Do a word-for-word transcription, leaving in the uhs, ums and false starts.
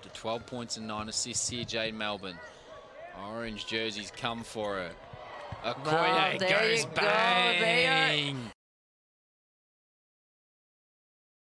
to twelve points and nine assists here, Jade Melbourne. Orange jerseys come for her. Okoye Well, there goes you go. bang.